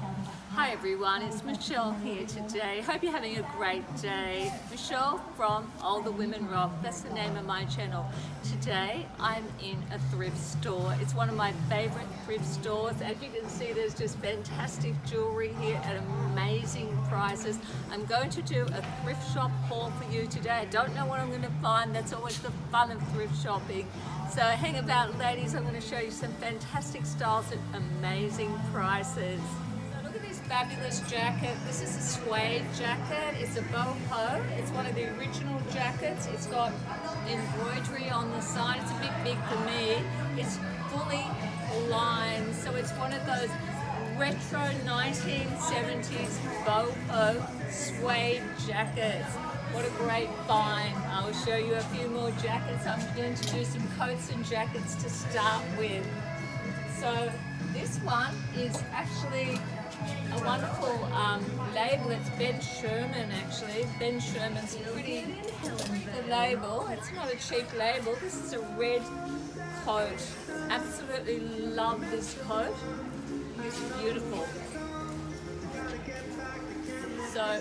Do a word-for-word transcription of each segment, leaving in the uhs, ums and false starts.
Hi everyone, it's Michelle here today. Hope you're having a great day. Michelle from All the Women Rock, that's the name of my channel. Today I'm in a thrift store. It's one of my favorite thrift stores. As you can see, there's just fantastic jewelry here at amazing prices. I'm going to do a thrift shop haul for you today. I don't know what I'm going to find. That's always the fun of thrift shopping. So hang about, ladies. I'm going to show you some fantastic styles at amazing prices. Look at this fabulous jacket. This is a suede jacket. It's a boho. It's one of the original jackets. It's got embroidery on the side. It's a bit big for me. It's fully lined. So it's one of those retro nineteen seventies boho suede jackets. What a great find. I'll show you a few more jackets. I'm going to do some coats and jackets to start with. So this one is actually a wonderful um, label. It's Ben Sherman actually. Ben Sherman's a pretty, pretty good label. It's not a cheap label. This is a red coat. Absolutely love this coat. It's beautiful. So,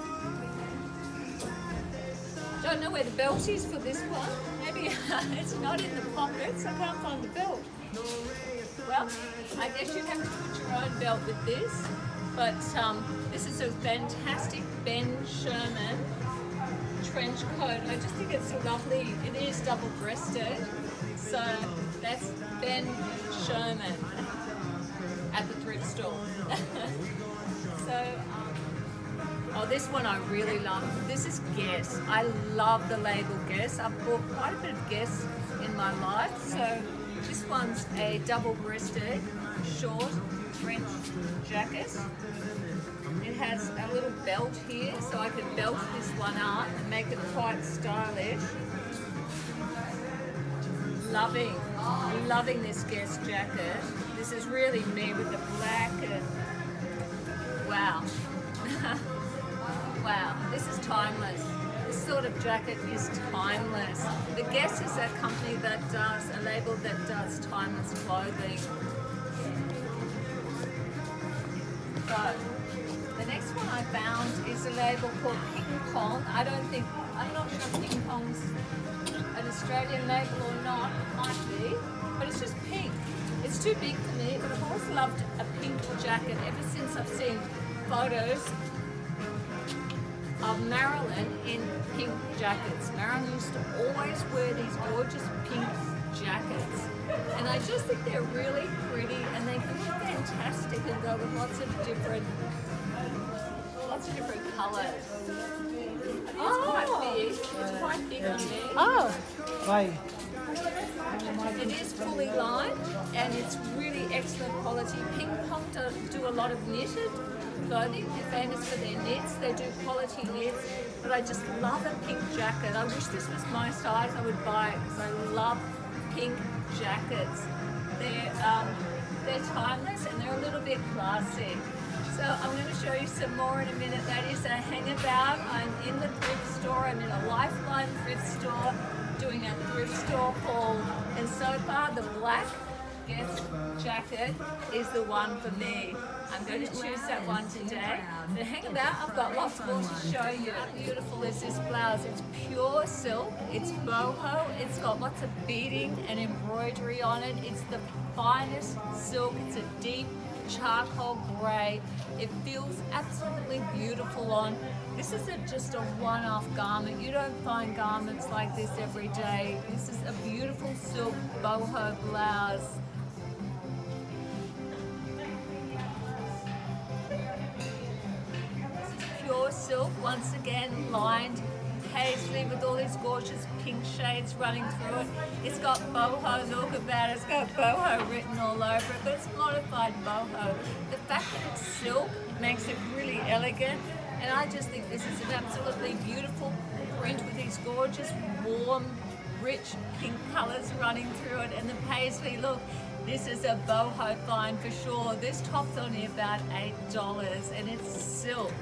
don't know where the belt is for this one. Maybe it's not in the pockets. I can't find the belt. Well, I guess you have to put your own belt with this, but um, this is a fantastic Ben Sherman trench coat. I just think it's so lovely. It is double-breasted, so that's Ben Sherman at the thrift store. So, um, oh, this one I really love. This is Guess. I love the label Guess. I've bought quite a bit of Guess in my life, so this one's a double-breasted, short French jacket. It has a little belt here, so I can belt this one up and make it quite stylish. Loving, loving this Guess jacket. This is really me with the black and wow. Wow, this is timeless. This sort of jacket is timeless. The Guess is a company that does, a label that does timeless clothing. So, the next one I found is a label called Ping Pong. I don't think, I'm not sure if Ping Pong's an Australian label or not. It might be, but it's just pink. It's too big for me, but I've always loved a pink jacket ever since I've seen photos of Marilyn in pink jackets. Marilyn used to always wear these gorgeous pink jackets, and I just think they're really pretty, and they can look fantastic and go with lots of different, lots of different colours. It's Oh. quite big. It's quite big on me. Oh, right. It is fully lined, and it's really excellent quality. Ping Pong does do a lot of knitted clothing. They're famous for their knits. They do quality knits, but I just love a pink jacket. I wish this was my size. I would buy it because I love pink jackets. They're um, they're timeless and they're a little bit classy. So I'm going to show you some more in a minute, ladies. So hang about. I'm in the thrift store. I'm in a Lifeline thrift store doing a thrift store haul, and so far the black Guess jacket is the one for me. I'm going to choose that one today. But hang about, I've got lots more to show you. How beautiful is this blouse? It's pure silk, it's boho, it's got lots of beading and embroidery on it. It's the finest silk, it's a deep charcoal grey. It feels absolutely beautiful on. This is a, just a one-off garment. You don't find garments like this every day. This is a beautiful silk boho blouse. Pure silk, once again lined paisley with all these gorgeous pink shades running through it. It's got boho, look about it, it's got boho written all over it, but it's modified boho. The fact that it's silk makes it really elegant, and I just think this is an absolutely beautiful print with these gorgeous, warm, rich pink colours running through it, and the paisley, look, this is a boho find for sure. This top's only about eight dollars, and it's silk.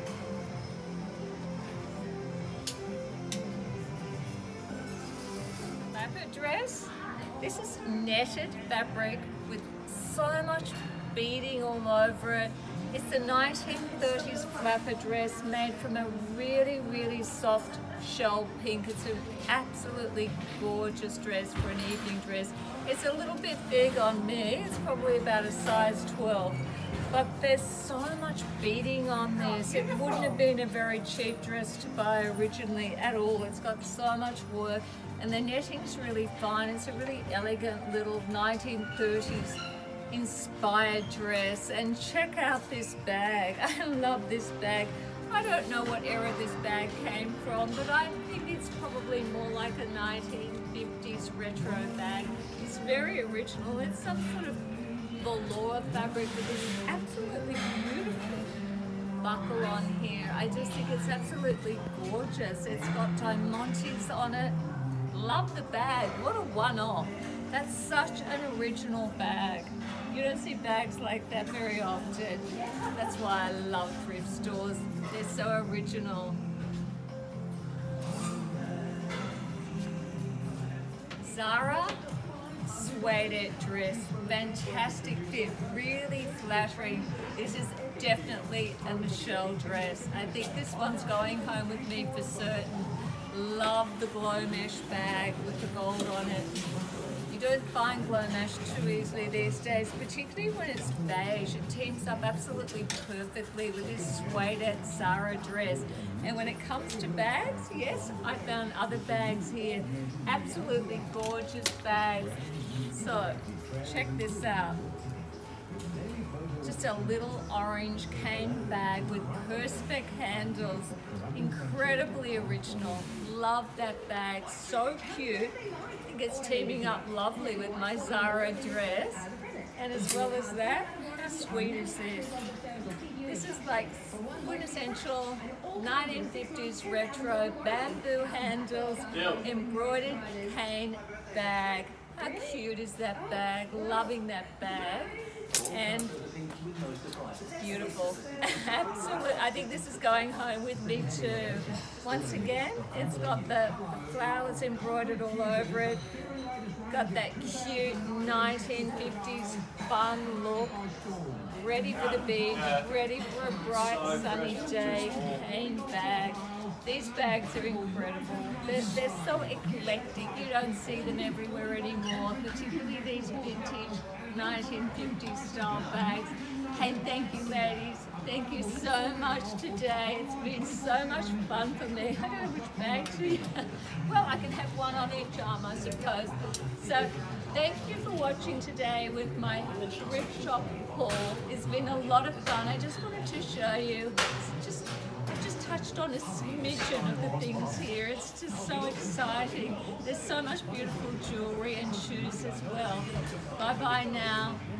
Fabric dress. This is netted fabric with so much beading all over it. It's a nineteen thirties flapper dress made from a really, really soft shell pink. It's an absolutely gorgeous dress for an evening dress. It's a little bit big on me. It's probably about a size twelve. But there's so much beading on this. It wouldn't have been a very cheap dress to buy originally at all. It's got so much work and the netting's really fine. It's a really elegant little nineteen thirties inspired dress. And check out this bag. I love this bag. I don't know what era this bag came from, but I think it's probably more like a nineteen fifties retro bag. It's very original. It's some sort of velour fabric with this absolutely beautiful buckle on here. I just think it's absolutely gorgeous. It's got diamantes on it. Love the bag. What a one-off. That's such an original bag. You don't see bags like that very often. That's why I love thrift stores. They're so original. Zara suede dress, fantastic fit, really flattering. This is definitely a Michelle dress. I think this one's going home with me for certain. Love the glow mesh bag with the gold on it. You don't find glow mesh too easily these days, particularly when it's beige. It teams up absolutely perfectly with this suede Zara dress. And when it comes to bags, yes, I found other bags here. Absolutely gorgeous bags. So, check this out. Just a little orange cane bag with perspex handles. Incredibly original. Love that bag. So cute. I think it's teaming up lovely with my Zara dress. And as well as that, how sweet is this? This is like quintessential nineteen fifties retro bamboo handles, embroidered cane bag. How cute is that bag? Loving that bag. And beautiful. Absolutely. I think this is going home with me too. Once again, it's got the flowers embroidered all over it. Got that cute nineteen fifties fun look. Ready for the beach, ready for a bright sunny day, cane bag. These bags are incredible. They're, they're so eclectic. You don't see them everywhere anymore, particularly these vintage nineteen fifties style bags. Hey, thank you ladies. Thank you so much today. It's been so much fun for me. I don't know which bag to use. Well, I can have one on each arm, I suppose. So, thank you for watching today with my thrift shop haul. It's been a lot of fun. I just wanted to show you. Just, I just touched on a smidgen of the things here. It's just so exciting. There's so much beautiful jewellery and shoes as well. Bye bye now.